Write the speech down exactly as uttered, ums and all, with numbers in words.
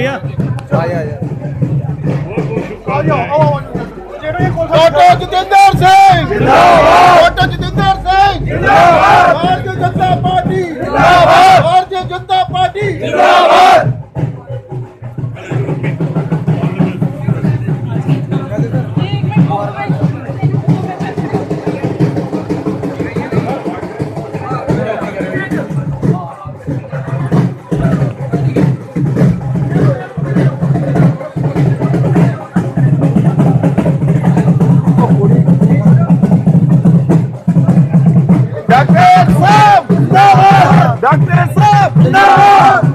भैया doctor Jitendra Singh doctor Jitendra Singh Bharatiya Janata party भारतीय Janata party doctor साहब डॉक्टर साहब